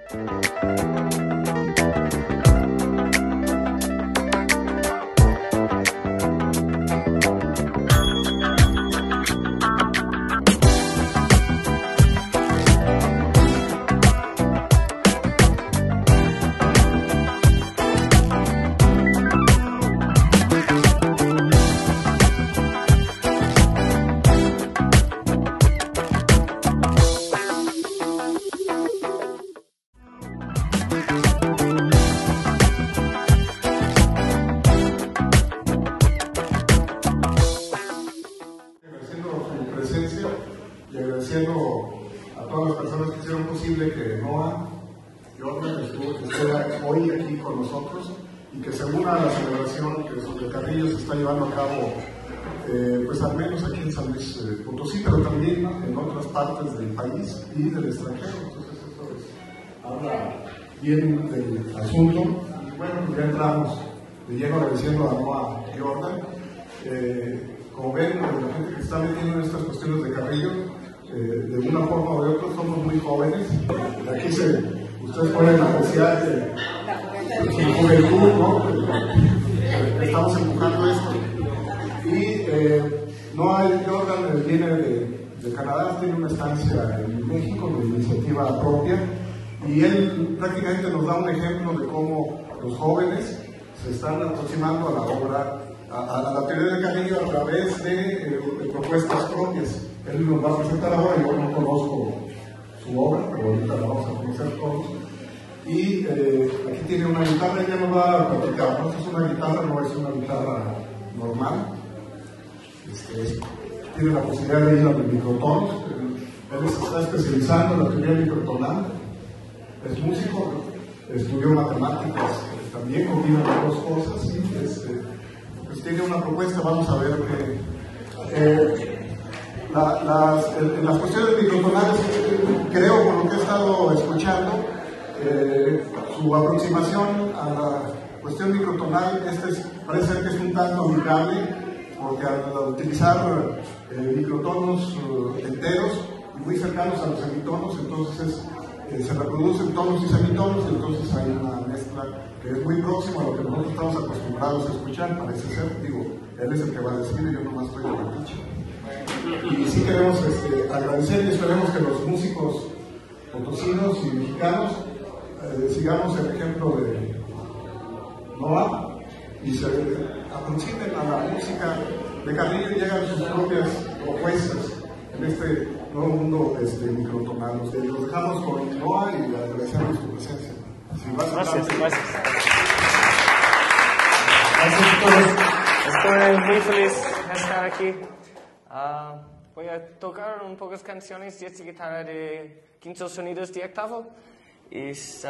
Y agradeciendo a todas las personas que hicieron posible que Noah Jordan esté hoy aquí con nosotros y que se una a la celebración que sobre Carrillo se está llevando a cabo, pues al menos aquí en San Luis Potosí, pero también en otras partes del país y del extranjero. Entonces eso habla bien del asunto. Y bueno, pues ya entramos de lleno agradeciendo a Noah Jordan. Como ven, la gente que se está metiendo en estas cuestiones de Carrillo, de una forma o de otra, somos muy jóvenes. Aquí ustedes pueden apreciar su juventud, ¿no? Estamos empujando esto. Y Noah Jordan viene de Canadá, tiene una estancia en México de iniciativa propia, y él prácticamente nos da un ejemplo de cómo los jóvenes se están aproximando a la obra, a la teoría de Carrillo a través de propuestas propias. Él nos va a presentar ahora, yo no conozco su obra, pero ahorita la vamos a conocer todos. Y aquí tiene una guitarra, ella nos va a platicar, ¿no? Esta es una guitarra, no es una guitarra normal. Tiene la posibilidad de ir a los microtonos. Él se está especializando en la teoría microtonal. Es músico, estudió matemáticas, también combina las dos cosas. ¿Sí? Pues tiene una propuesta, vamos a ver que en las cuestiones microtonales, creo por lo que he estado escuchando, su aproximación a la cuestión microtonal parece ser que es un tanto amigable, porque al utilizar microtonos enteros y muy cercanos a los semitonos, entonces se reproducen tonos y semitonos, y entonces hay una mezcla que es muy próxima a lo que nosotros estamos acostumbrados a escuchar, parece ser. Digo, él es el que va a decir, yo nomás estoy de metiche. Y sí queremos agradecer y esperemos que los músicos potosinos y mexicanos sigamos el ejemplo de Noah y se aproximen a la música de Carrillo y llegan sus propias propuestas en este nuevo mundo microtonal. Los dejamos con Noah y agradecemos tu presencia. Gracias. Gracias a todos. Estoy muy feliz de estar aquí. Voy a tocar un pocas canciones de esta guitarra de quinto sonidos de octavo. Es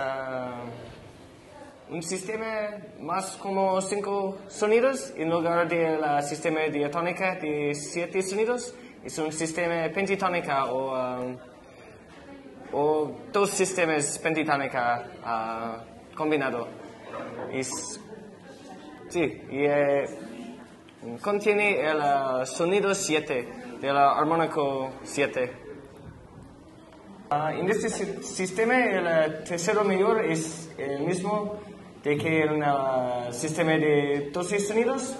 un sistema más como 5 sonidos en lugar del sistema diatónica de 7 sonidos. Es un sistema pentatónica o 2 sistemas pentatónica combinado. Contiene el sonido 7 del armónico 7. En este sistema el tercero mayor es el mismo que en el sistema de 12 sonidos,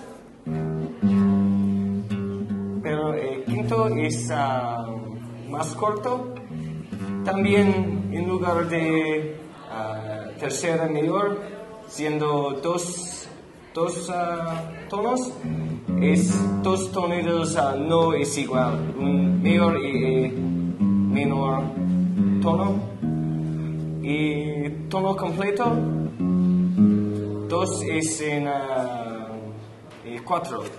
pero el quinto es más corto. También en lugar de tercera mayor, siendo dos tonos, es 2 sonidos no es igual, un mayor y menor tono, y tono completo 2 es en 4,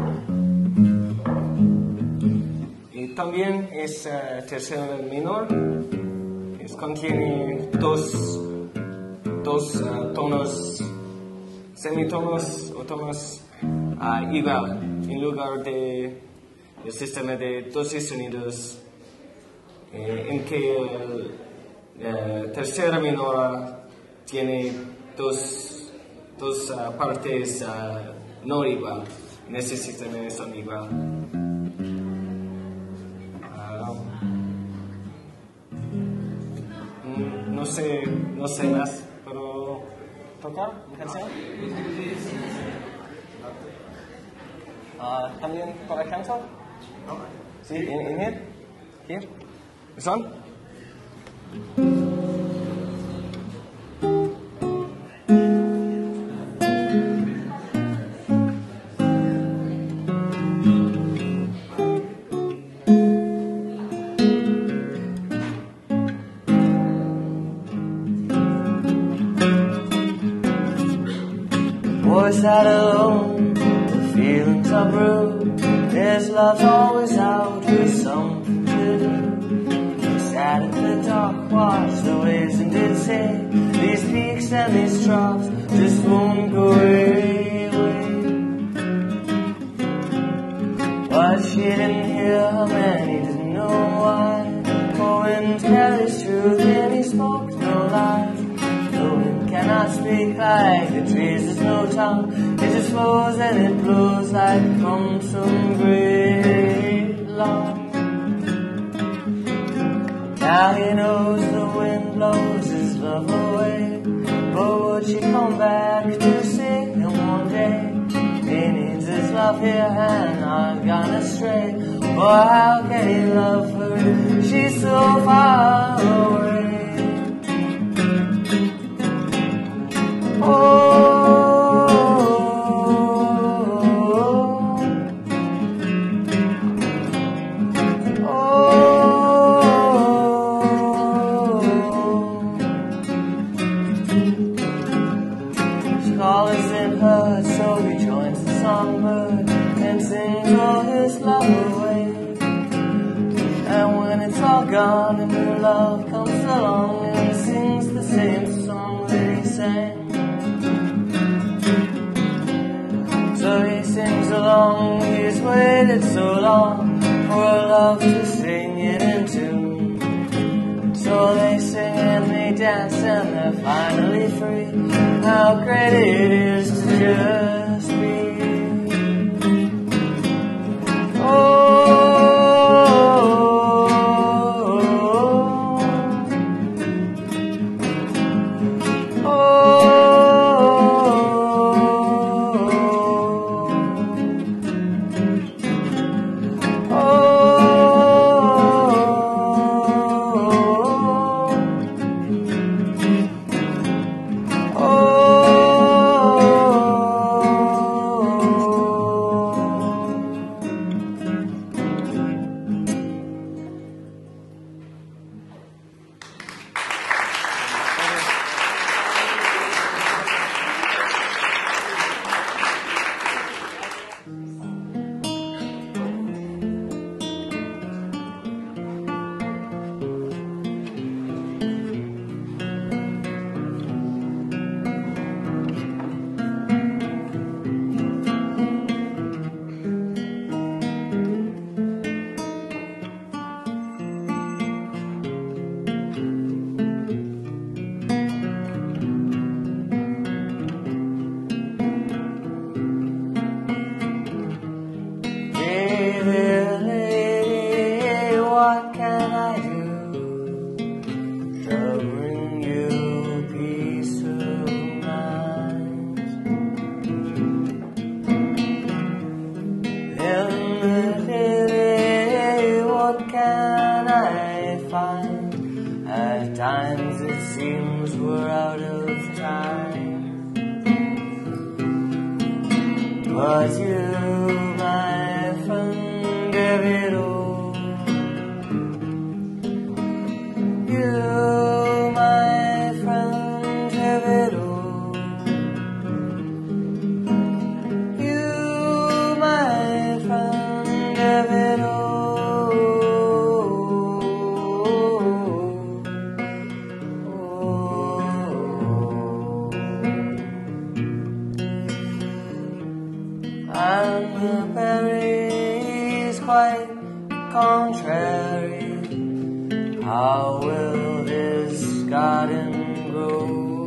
y también es tercera menor, contiene dos tonos, semitonos o tonos igual, en lugar de el sistema de 12 sonidos en que el tercera menor tiene dos partes no igual. En ese sistema son igual. No no sé más. ¿Puedo tocar una canción? ¿También para cantar? Sí, in here? Here? This one? Boys sat alone, the feelings are brewed. His love's always out with something to do. He sat in the dark, watched the waves and did say, these peaks and these troughs just won't go away. But she didn't hear him and he didn't know why. For wind carries truth and he spoke no lies. The wind cannot speak like the trees, there's no tongue. It just flows and it blows like from some great long. Now he knows the wind blows his love away, but would she come back to see him one day? He needs his love here and not gone astray. But how can he love her? She's so far away. Scholars in her, so he joins the songbird and sings all his love away. And when it's all gone and her love comes along and sings the same song that he sang, so he sings along, he's waited so long for a love to sing it in tune. So they sing and they dance and they're finally free. How great it is to just be. What can I do to bring you peace of mind? In the city, what can I find? At times it seems we're out of time, but you, my friend, give it all. You, my friend, have it all. You, my friend, have it all. And the berries quite contrary. How will this garden grow?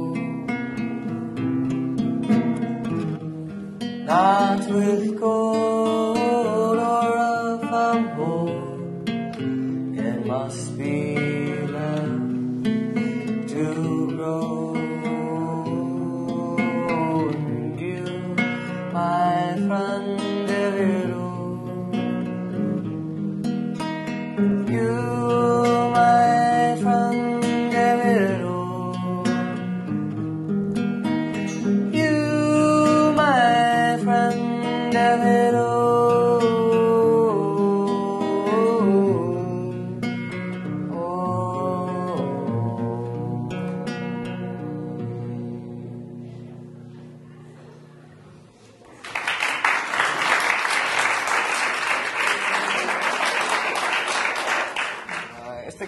Not with gold or of a more, it must be left to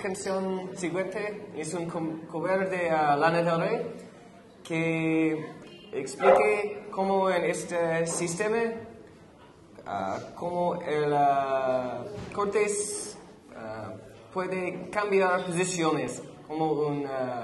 canción siguiente es un cover de Lana Del Rey que explique cómo en este sistema, cómo el cortes puede cambiar posiciones, como un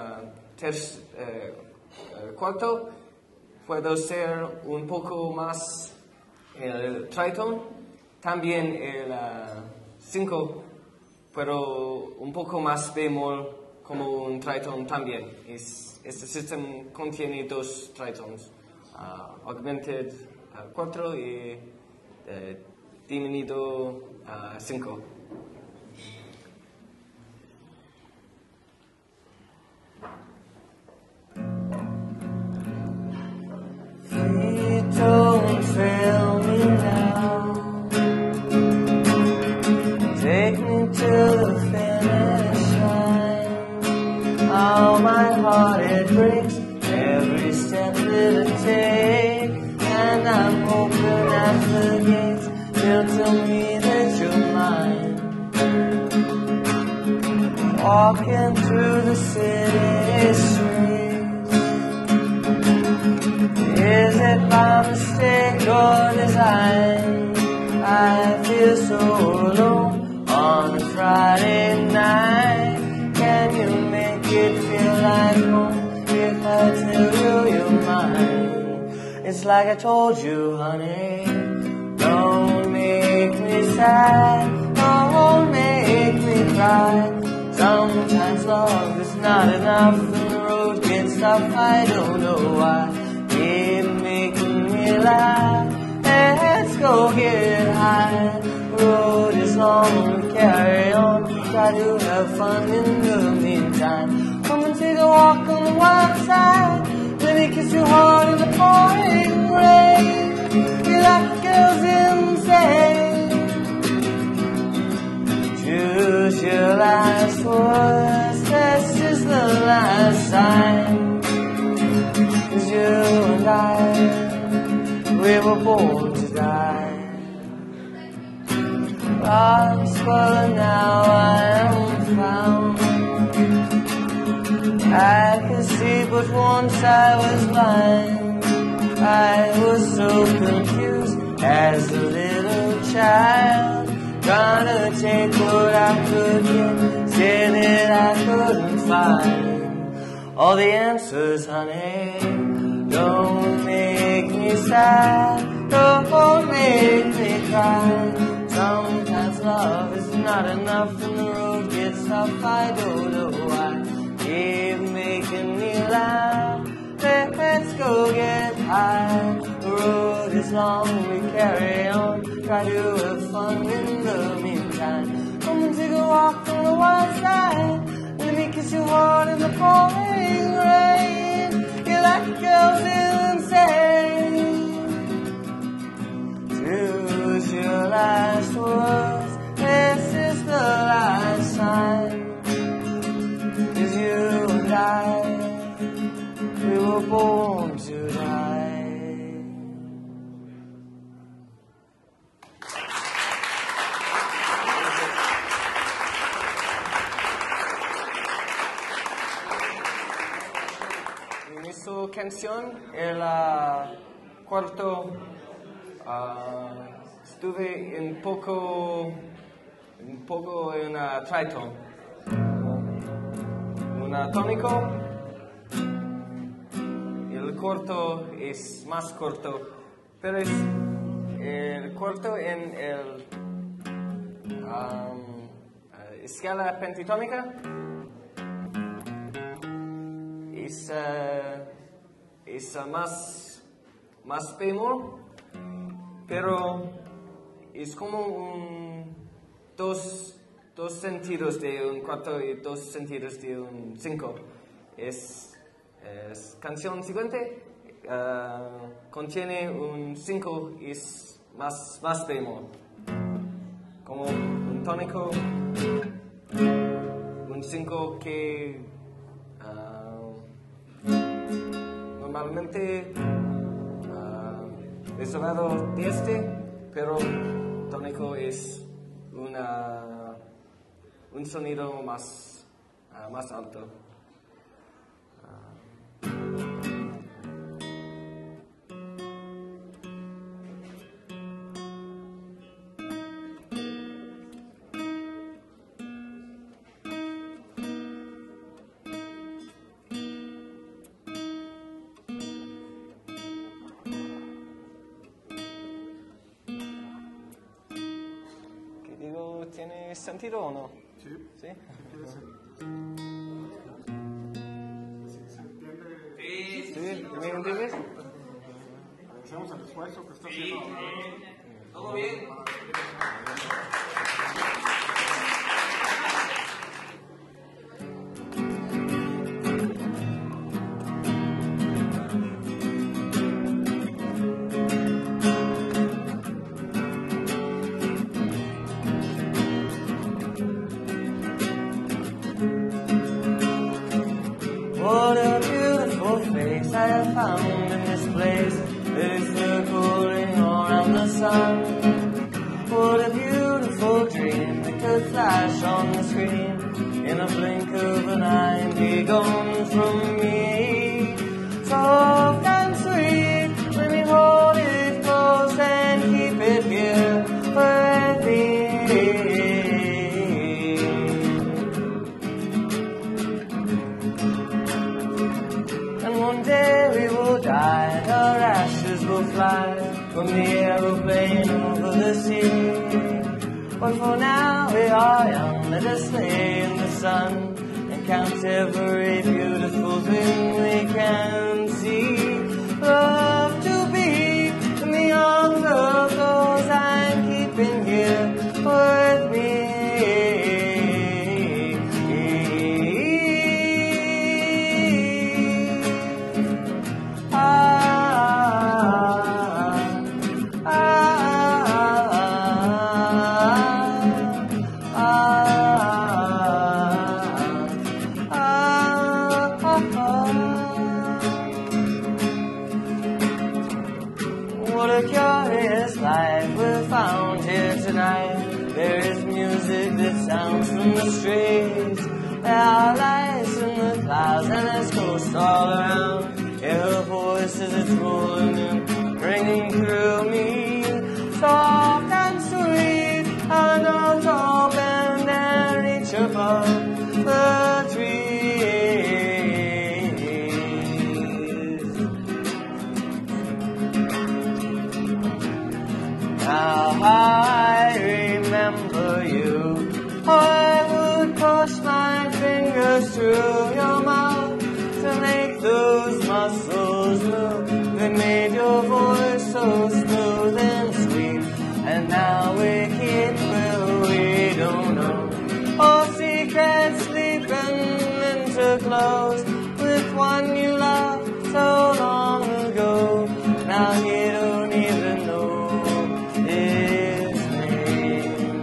cuarto puede ser un poco más el tritone, también el 5, pero un poco más bemol como un tritone también. Este sistema contiene 2 tritones, augmented 4 y disminuido 5. Don't fail me now. Take me to the finish line. Oh, my heart, it breaks every step that I take. And I'm hoping at the gates you'll tell me that you're mine. Walking through the city streets. Is it by mistake or design? I feel so alone on a Friday night. Can you make it feel like home if I tell you you're mine? It's like I told you, honey. Don't make me sad. Don't make me cry. Sometimes love is not enough and the road gets tough. I don't know why. Keep making me laugh. Let's go get high. The road is long, we carry on. Try to have fun in the meantime. Come and take a walk on the wild side. Let me kiss your heart in the pouring rain. You like girls insane. Choose your last words. This is the last time. 'Cause you and I, we were born to die. Lost, but now I am found. I can see, but once I was blind. I was so confused as a little child, trying to take what I could get, saying that I couldn't find all the answers, honey. Don't make me sad, don't make me cry. Sometimes love is not enough and the road gets tough. I don't know why. Keep making me laugh. Let's go get high. The road is long, we carry on. Try to have fun in the meantime. Come and take a walk on the wild side. Let me kiss your heart in the pouring rain. You like girls insane. Choose your last words. This is the last time. 'Cause you and I, we were born to die. En esta canción, el cuarto, estuve un poco en tritone, un tónico. El cuarto es más corto, pero es el cuarto en el escala pentatónica. Es más bemol, pero es como dos sentidos de un cuarto y 2 sentidos de un 5. Es canción siguiente, contiene un 5 y es más bemol, como un tónico, un 5 que normalmente es hablado de pero tónico es un sonido más más alto. ¿Qué digo? ¿Tiene sentido o no? Sí. ¿Sí? Tiene sentido. ¿Se entiende? ¿Sí? ¿Me entiendes? Agradecemos el esfuerzo que está haciendo. ¿Todo bien? What a beautiful face I have found in this place that is circling around the sun. What a beautiful dream that could flash on the screen in a blink of an eye and be gone from me. Soft and sweet, let me hold it close and keep it here with me. One day we will die and our ashes will fly from the aeroplane over the sea. But for now we are young, let us lay in the sun and count every beautiful thing we can see. Love to be in the arms of those I'm keeping here with me. What a curious life we've found here tonight. There is music that sounds from the streets. There are lights in the clouds and there's ghosts all around. Hear her voice as it's rolling and ringing through me. Soft and sweet, and arms open and reach above the trees. Now I remember you. I would push my fingers through your mouth to make those muscles move. They made your voice so smooth and sweet. And now we keep where we don't know. All secrets sleeping into clothes with one you loved so long ago. Now you don't even know his name.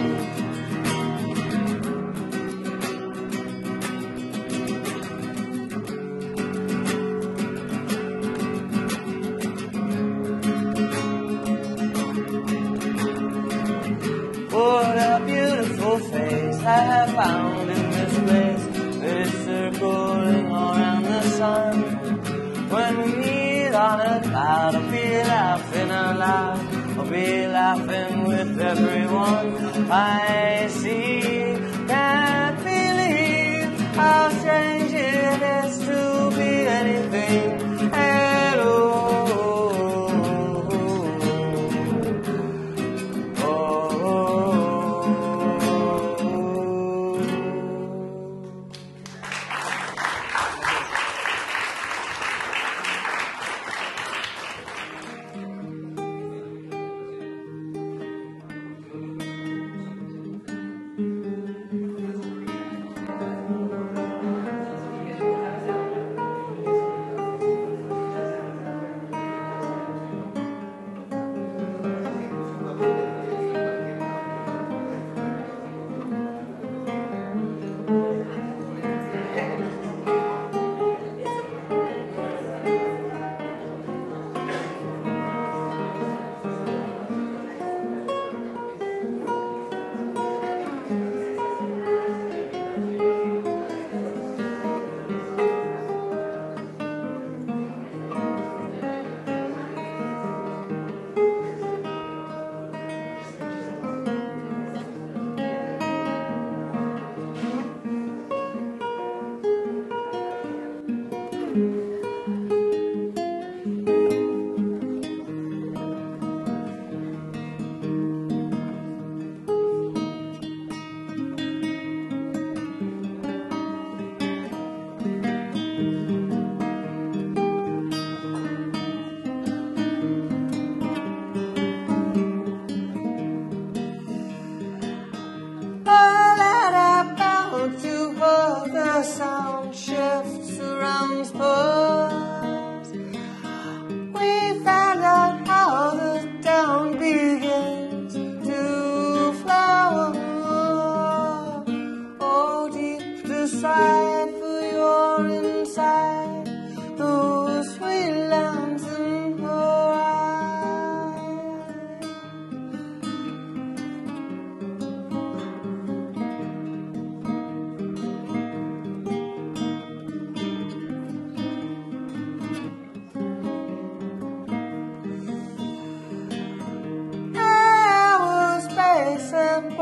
What a beautiful face I have found in this place that is circling around the sun. When we meet on a cloud, I'll be laughing out loud. I'll be laughing with everyone I see. Can't believe how strange it is to be anything at all.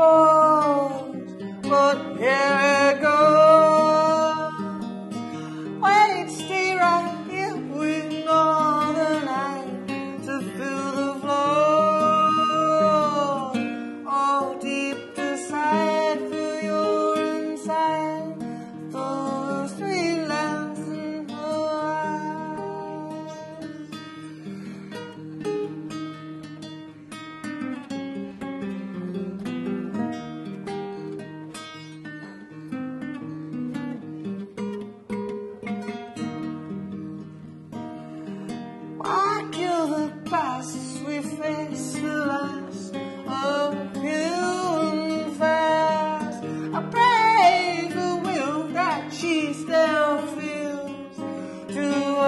pause, but here it goes. Wait, stay right here with northern night to fill the floor. Oh, deep decide for your inside, those three lands in her eyes. Why kill the past as we face the last of human fast? I pray the will that she still feels to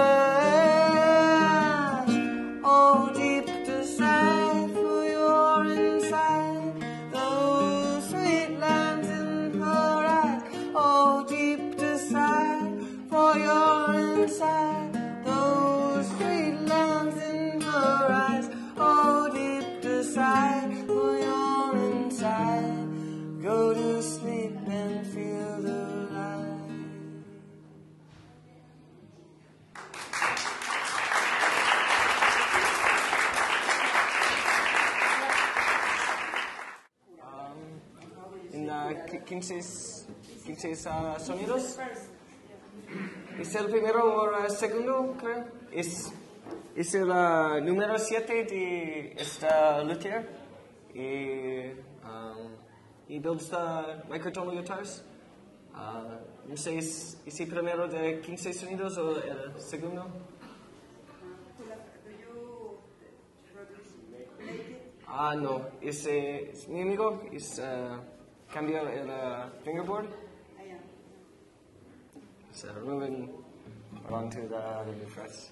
us. Oh, deep decide for your inside, those sweet lands in her eyes. Oh, deep decide for your inside, those sweet lands in her eyes. Oh, deep decide for your inside. Go to sleep and feel the light. En 15 sonidos. Es el primero o el segundo, creo. Es el número 7 de esta luthier. He builds the microtonal guitars. No sé, ¿es el primero de 15 sonidos o el segundo? No, es mi amigo, cambia el fingerboard. So moving along to the new frets.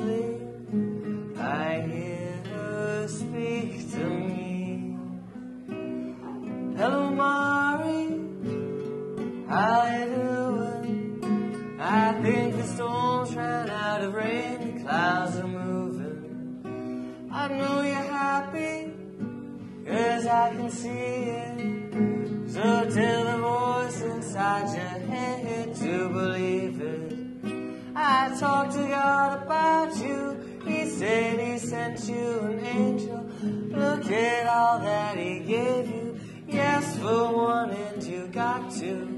sleep, I hear her speak to me. Hello, Mari, how you doing? I think the storm's ran out of rain, the clouds are moving. I know you're happy, 'cause I can see it. So tell the voice inside your head to believe it. I talked to God about you. He said he sent you an angel. Look at all that he gave you. Yes, for one, and you got to.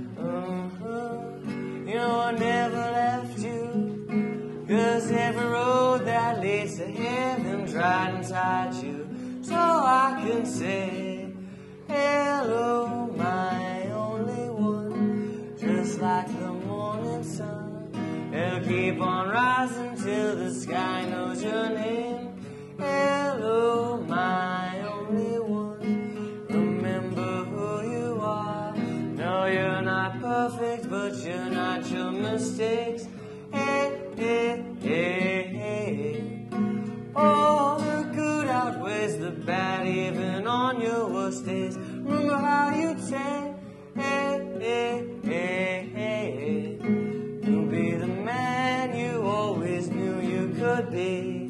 You know I never left you, 'cause every road that leads to heaven's right inside you. So I can say, hello, my only one. Just like the morning sun, it'll keep on rising till the sky knows your name. Hello, my only one. Remember who you are. No, you're not perfect, but you're not your mistakes. Hey, hey, hey, hey. Oh, the good outweighs the bad, even on your worst days. Remember how you'd say, hey, hey, hey, hey. You'll be the man you always knew you could be.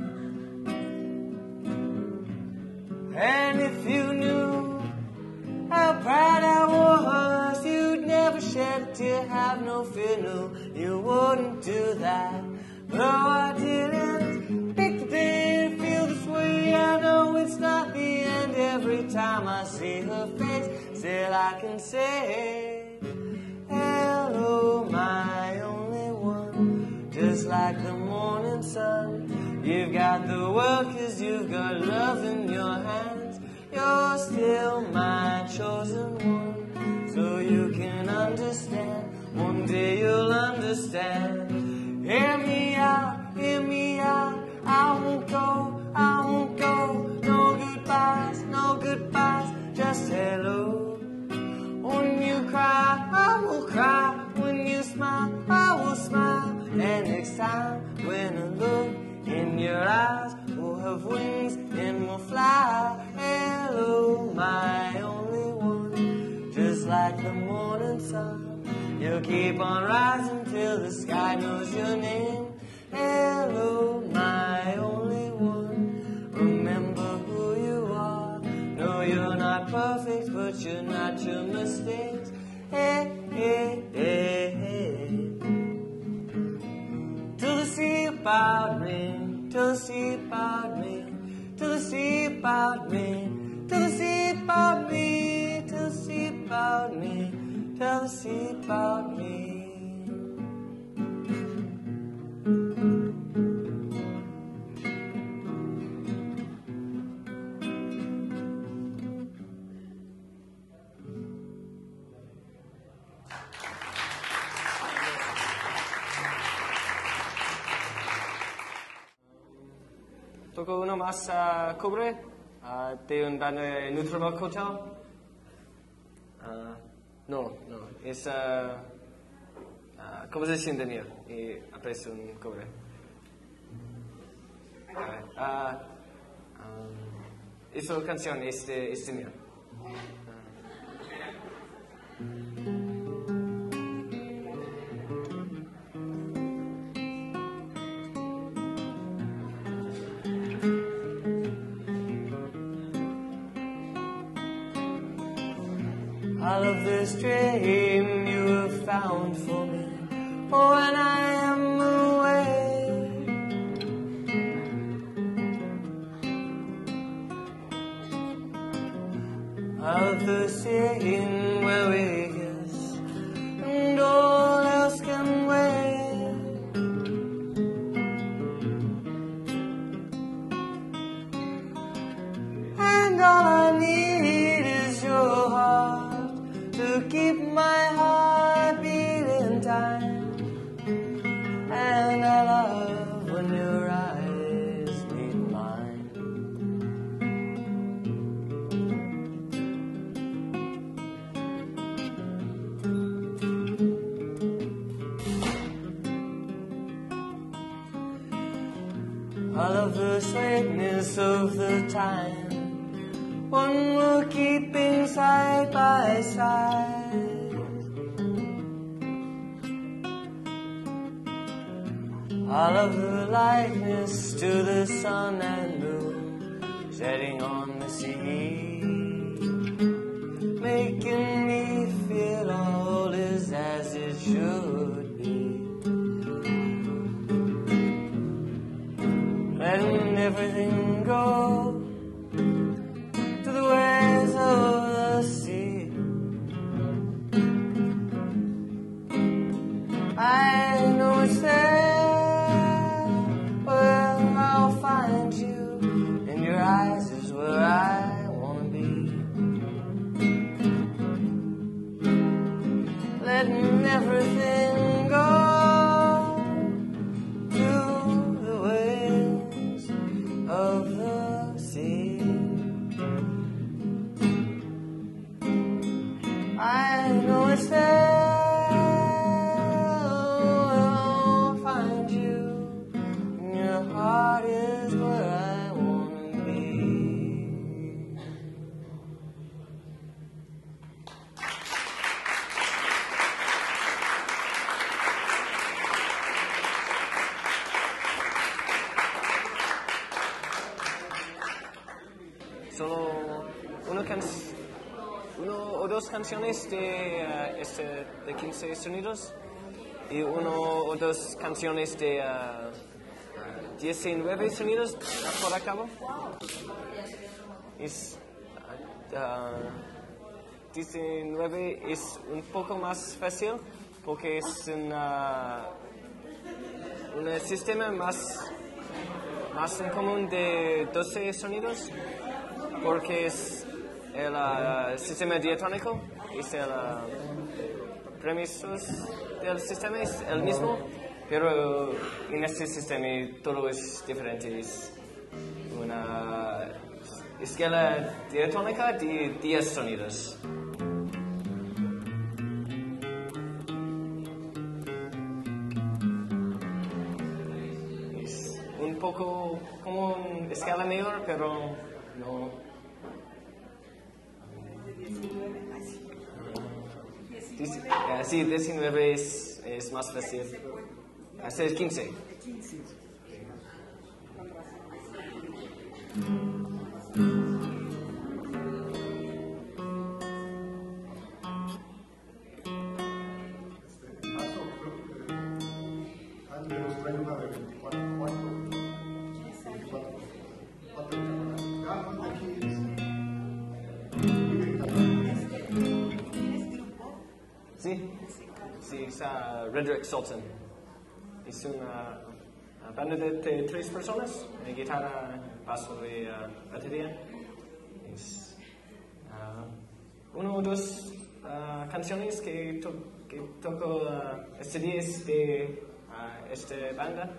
And if you knew how proud I was, you'd never shed a tear, have no fear, no, you wouldn't do that. Though I didn't pick the day to feel this way, I know it's not the end. Every time I see her face, still I can say, hello, my only one. Just like the morning sun, you've got the world 'cause you've got love in your hands. You're still my chosen one, so you can understand. One day you'll understand. Hear me out, hear me out. I won't go, I won't go. No goodbyes, just hello. When you cry, I will cry. When you smile, I will smile. And next time, when I look in your eyes, we'll have wings and we'll fly. Hello, my only one. Just like the morning sun, you'll keep on rising till the sky knows your name. Hello, my only one. Remember who you are. No, you're not perfect, but you're not your mistakes. Hey, hey, hey, hey. Till the sea about me, till the sea about me, till the sea about me, till the sea about me, till the sea about me, till the sea about me. Toco uno más cobre de un banda de Neutral Rock Hotel. No, es composición de mía y aprecio un cobre. Esa canción es mía. I love this dream you have found for me when I am away. I love the scene where we kiss and all else can wait. And all I need is your heart to keep my heart beating time. And I love when your eyes meet mine. all of the sweetness of the time. One we're keeping side by side. All of the likeness to the sun and moon setting on the sea, making me feel all is as it should be. Letting everything go to the waves of the sea. I know it's there where I'll find you, and your eyes is where I wanna be. Letting everything go to the waves of the sea. I know it's there where I'll find you, and your heart is where I wanna be. Solo uno o dos canciones de 15 sonidos y uno o dos canciones de 19 sonidos por acabo. 19 es un poco más fácil porque es un sistema más en común de 12 sonidos, porque es el sistema diatónico, es el premisos del sistema es el mismo, pero en este sistema todo es diferente. Es una escala diatónica de 10 sonidos. Es un poco como una escala mayor, pero no. Sí, 19 es más fácil. Hacer 15. De los 30 de 24, 4, aquí Sí, es Redrick Sultan. Es una banda de 3 personas, guitarra, bajo y batería. Es uno o dos canciones que toco este día es de esta banda.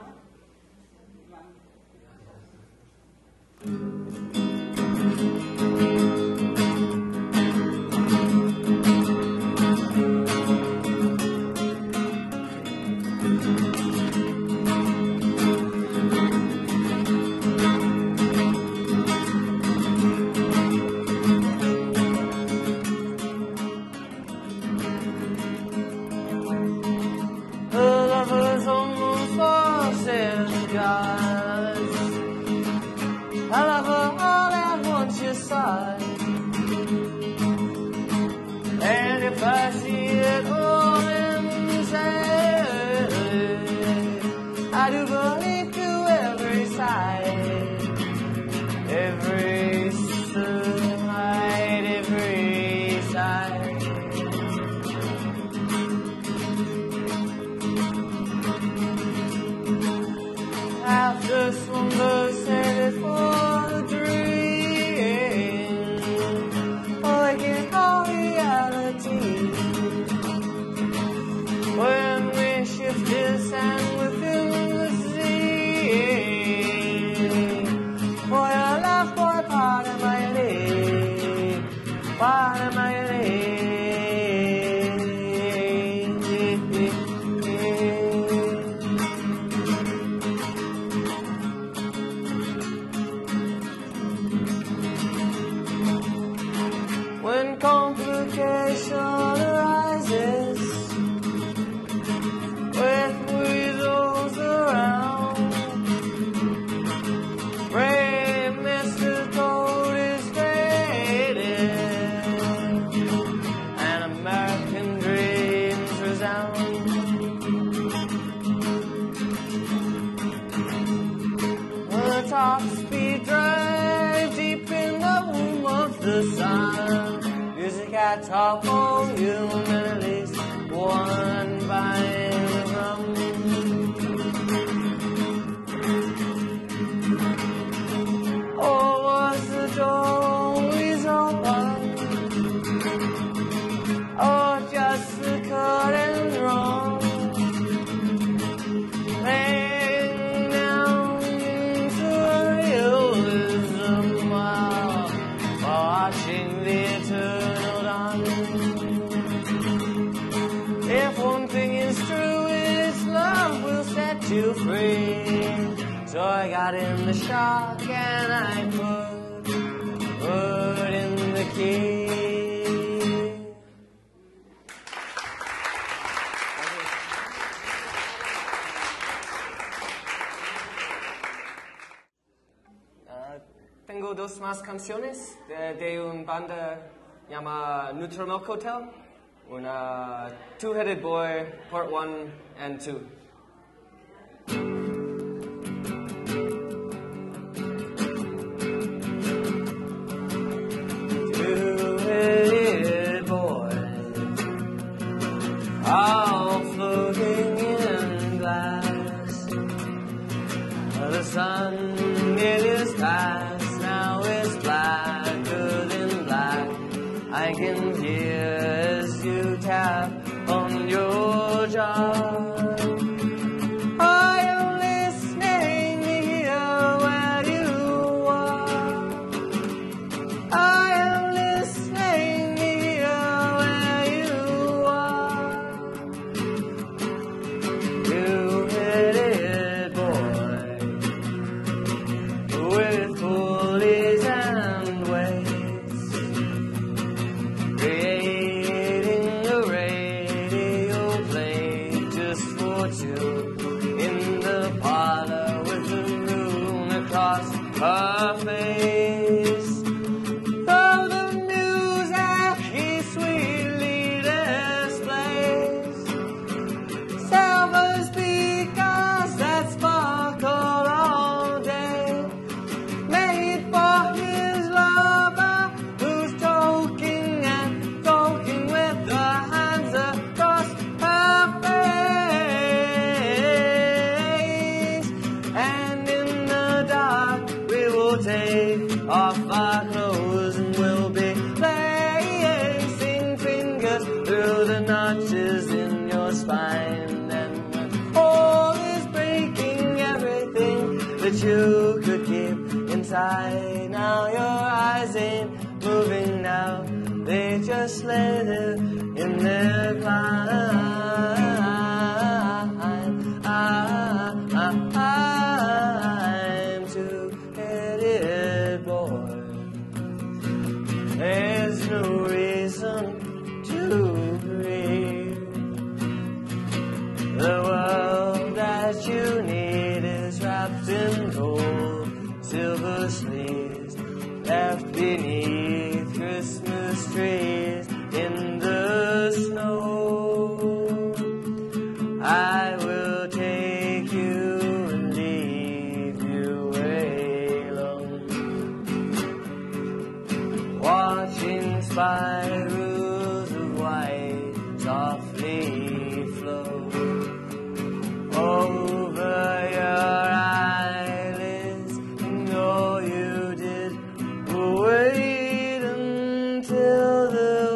I love her all at once, yes I. And if I see it all inside, I do believe to every side, every side, every side. After slumber set it for the dream, awaken all reality. When we shift this sand within the sea, boy, I laugh, boy, part of my day, part of my day. top-speed drive deep in the womb of the sun. Music at top volume and at least one vine rum. Oh, was the door always open? Or just the curtain drawn? Laying down surrealism while watching the eternal dawn. If one thing is true, it's love will set you free. So I got in the shock and I put in the key. Tengo dos más canciones de una banda llamada Neutral Milk Hotel, una Two-Headed Boy, Part 1 and 2. Two-headed boy, all floating in glass. The sun, it is past, now it's blacker than black. I can hear as you tap on your jaw. Are you listening here where you are? I am listening here where you are. Two-headed boy with pulleys and weights, creating a radio play just for two in the parlor with the moon across her face. Though the music he sweetly displays, silver speakers that sparkle all day, made for his lover who's talking and talking with her hands across her face. And in the dark we will take off our clothes and we'll be placing fingers through the notches in your spine. And when all is breaking, everything that you could keep inside, now your eyes ain't moving now, they just let it in their climb. I'm two-headed boy. There's no reason to grieve. The world that you need is wrapped in gold, silver sleeves, left beneath Christmas trees in the snow. I will take you and leave you alone, watching spirals of white softly flow over your eyelids, and all you did was wait until the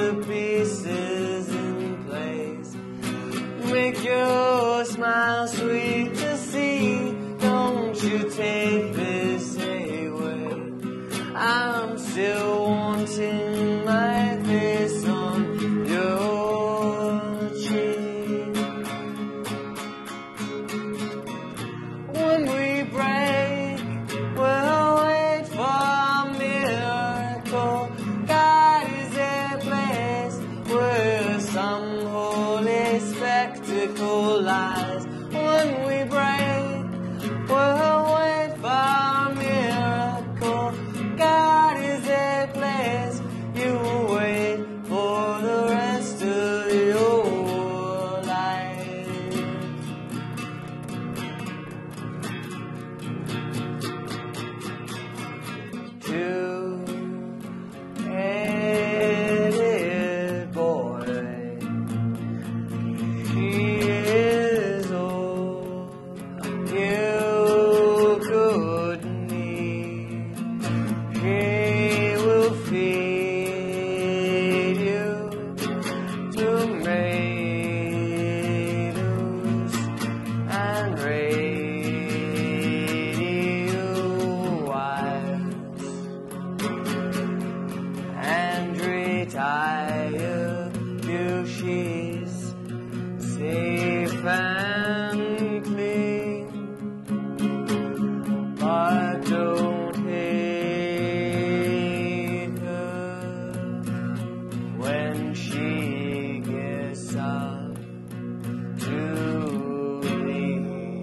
the pieces in place. Make your smile sweet to see. Don't you take this away. I'm still wanting my face on your cheek. When we break, we'll wait for a miracle. God is a place where some holy spectacle lies. When we break, we'll wait for a miracle. God is a place you will wait for the rest of your life. Two-headed boy, he is all you could need. He will feed you tomatoes and radio wires and retire you. She's safe and clean, but don't hate her when she gets up to leave.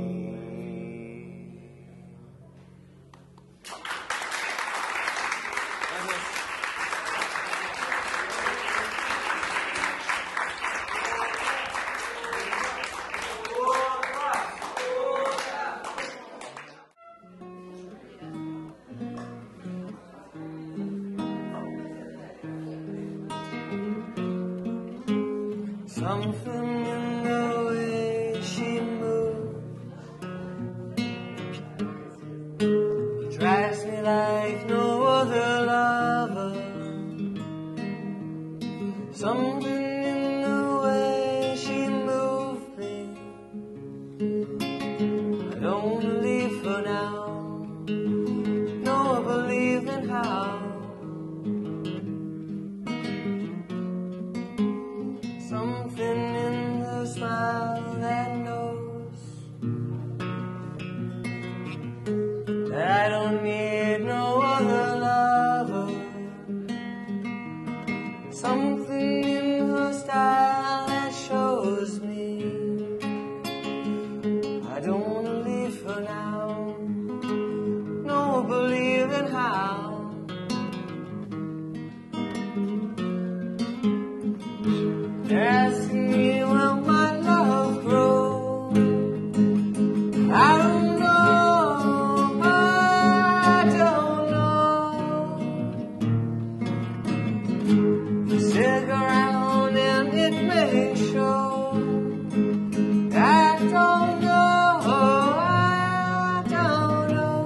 Something in the way she moves drives me like no other lover. Something in the way she moved me. I don't wanna leave for now. No, I believe in how. Something in her smile that knows that I don't need no other lover. Something in her style that shows me I don't want to leave for now. No, I believe in how. They're asking me will my love grow. I don't know, I don't know. Stick around and it may show. I don't know, I don't know.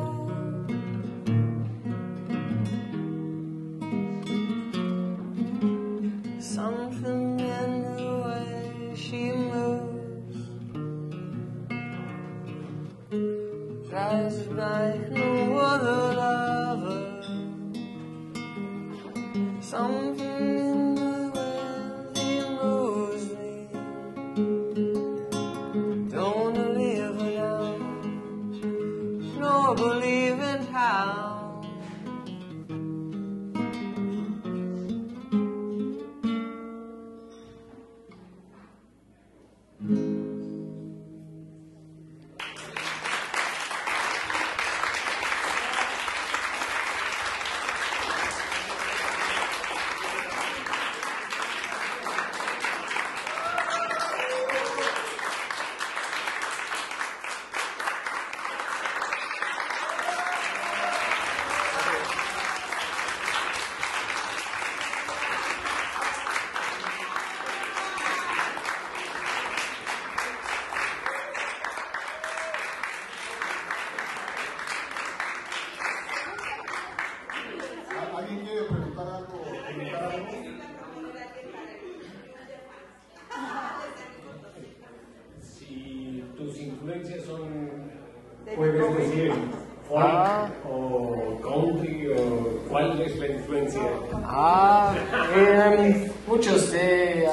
Something in the way she moves drives me like no other lover. Something in the way she moves me. Don't wanna live without. No, I believe in how. influencias son, puedes decir, folk o country o cuál es la influencia? Muchos de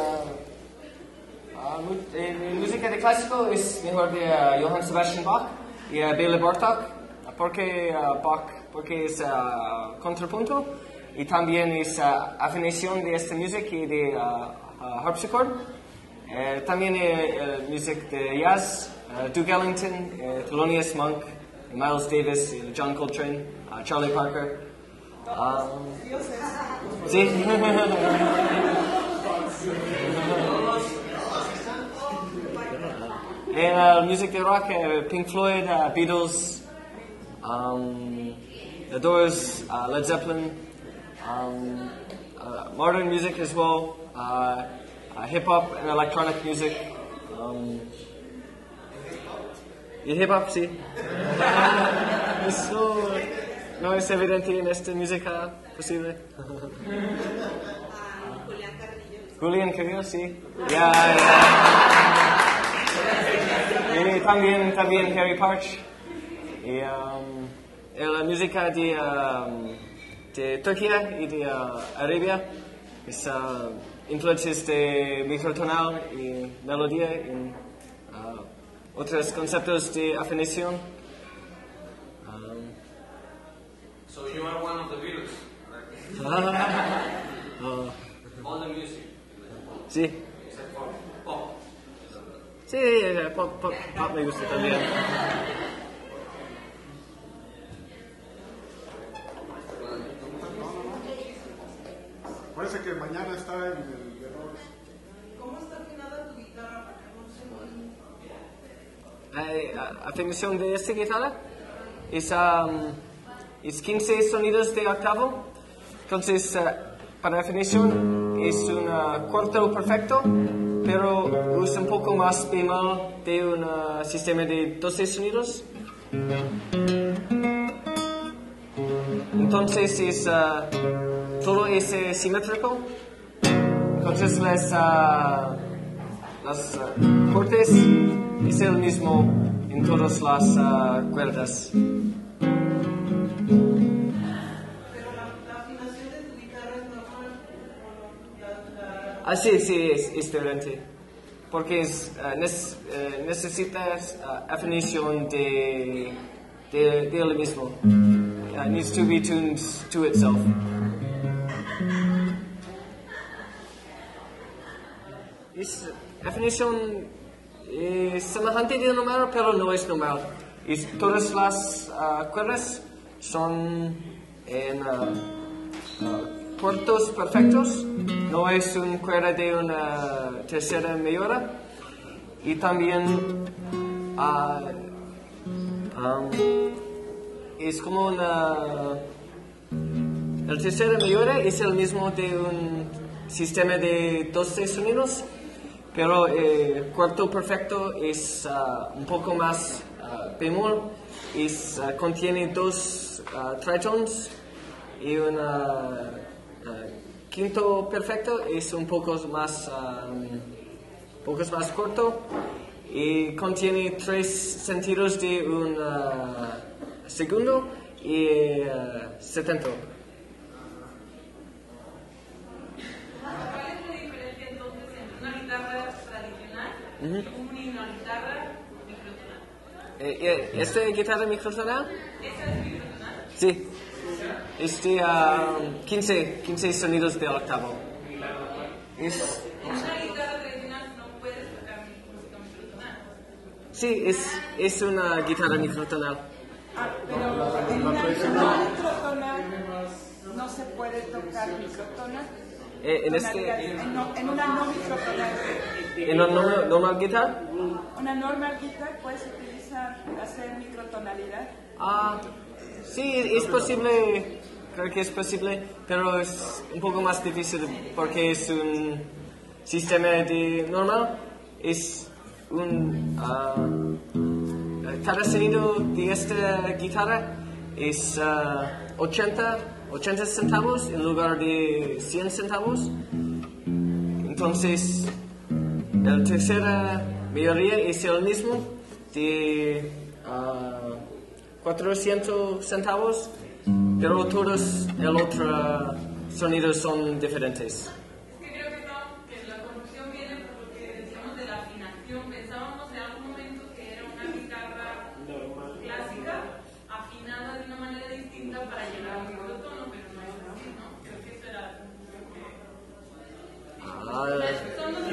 música de clásico es mejor de Johann Sebastian Bach y Bela Bartók, porque Bach porque es contrapunto y también es afinación de esta música y de harpsichord. También música de jazz, Duke Ellington, Thelonious Monk, Miles Davis, John Coltrane, Charlie Parker. Sí. En música de rock, Pink Floyd, Beatles, The Doors, Led Zeppelin, modern music as well, hip hop and electronic music. Y hip hop, sí. Eso no es evidente en esta música posible. Julián Carrillo, sí. Y también Harry Parch. Y la música de Turquía y de Arabia es influencias de microtonal y melodía y otros conceptos de afinación. So you are one of the Beatles, all the music. Sí. Except for pop. Sí, pop me gusta también. Parece que mañana está en el error. ¿Cómo está afinada tu guitarra? Afinación de esta guitarra es 15 sonidos de octavo. Entonces, para afinación es un cuarto perfecto, pero usa un poco más bemol de un sistema de 12 sonidos. Entonces todo es simétrico. Entonces las cortes es el mismo en todas las cuerdas. Pero la afinación de tu guitarra es normal. Sí, es diferente. Porque necesitas afinación de él mismo. It needs to be tuned to itself. Afinación semejante de normal, pero no es normal. Todas las cuerdas son en cuartos perfectos. No es una cuerda de una tercera mayor. Y también es como el tercera mayor es el mismo de un sistema de 12 sonidos, pero el cuarto perfecto es un poco más bemol, contiene dos tritones y un quinto perfecto es un poco más corto y contiene 3 sentidos de un segundo y 70. ¿Cuál es la diferencia entonces entre una guitarra tradicional y una guitarra microtonal? ¿Esta guitarra microtonal? ¿Esa es microtonal? Sí. Es de 15 sonidos de octavo. En una guitarra tradicional no puedes tocar música microtonal. Sí, es una guitarra microtonal. Pero en una microtonal no se puede tocar microtonal. En una no microtonal. ¿En una normal guitarra? Una normal guitarra puedes hacer microtonalidad. Sí, es posible, creo que es posible, pero es un poco más difícil porque es un sistema de normal, es cada sonido de esta guitarra es 80 centavos en lugar de 100 centavos. Entonces, la tercera mayoría es el mismo, de 400 centavos, pero todos los otros sonidos son diferentes. Es que creo que, que la confusión viene por lo que decíamos de la afinación. Pensábamos en algún momento que era una guitarra clásica afinada de una manera distinta para llegar al microtono, pero no es así, ¿no? Creo que eso era... Son los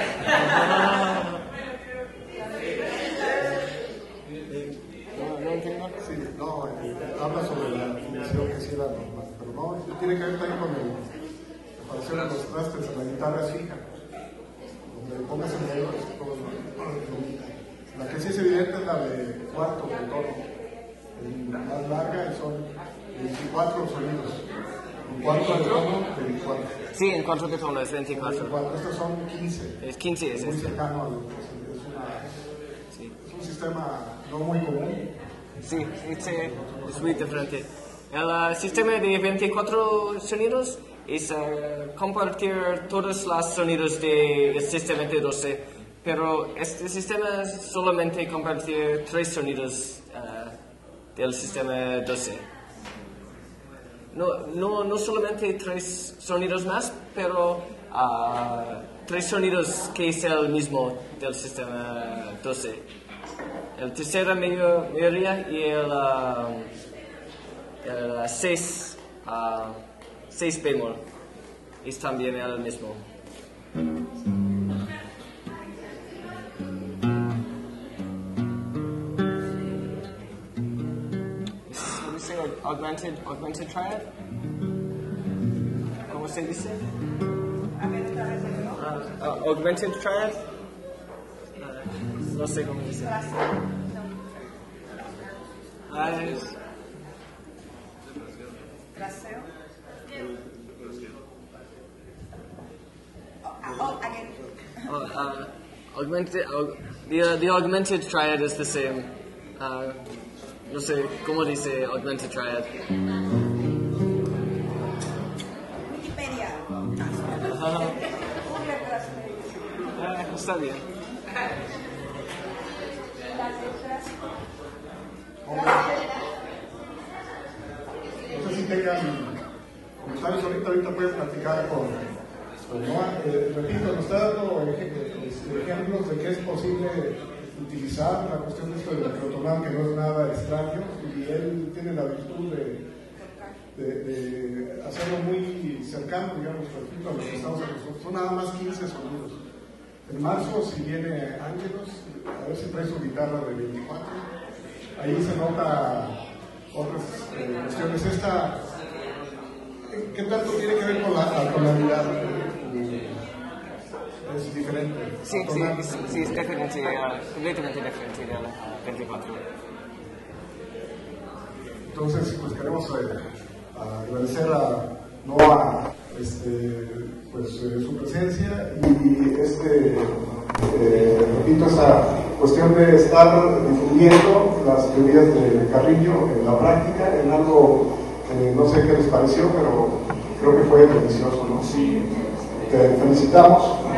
No entiendo. Sí, no, habla sobre la afinación que sí era normal, pero no, tiene que ver también con la separación de los trastes en la guitarra es fija, donde pongas el dedo, todo la que sí es evidente es la de cuarto de tono, la más larga y son 24 sonidos, en cuarto de tono 24. Sí, en cuarto de tono es 24. Estos son 15. Es 15, es muy este. cercano al, Sí. es un sistema no muy común. Sí, es muy diferente. El sistema de 24 sonidos es compartir todos los sonidos del sistema de 12, pero este sistema solamente compartir 3 sonidos del sistema 12. No solamente 3 sonidos más, pero 3 sonidos que es el mismo del sistema 12. El tercera mayoría y el 6 bemol es también el mismo. ¿Cómo se dice? Augmented triad? ¿Cómo se dice? Augmented triad? No sé cómo dice. The augmented triad is the same. No sé cómo dice augmented triad. Wikipedia. Está bien. No sé si tengan comentarios ahorita pueden platicar con Noah. Repito, nos está dando ejemplos de que es posible utilizar la cuestión de esto del microtonal, que no es nada extraño, y él tiene la virtud de hacerlo muy cercano, digamos, respecto a lo que estamos acostumbrados. Son nada más 15 sonidos. En marzo, si viene Ángelos, a ver si trae su guitarra de 24. Ahí se nota otras cuestiones. ¿Qué tanto tiene que ver con la tonalidad? Es diferente. Sí, es completamente diferente del 24. Entonces, pues queremos agradecer a Noah su presencia y repito, esta cuestión de estar difundiendo las teorías de Carrillo en la práctica, en algo que no sé qué les pareció, pero creo que fue delicioso, ¿no? Sí. Te felicitamos.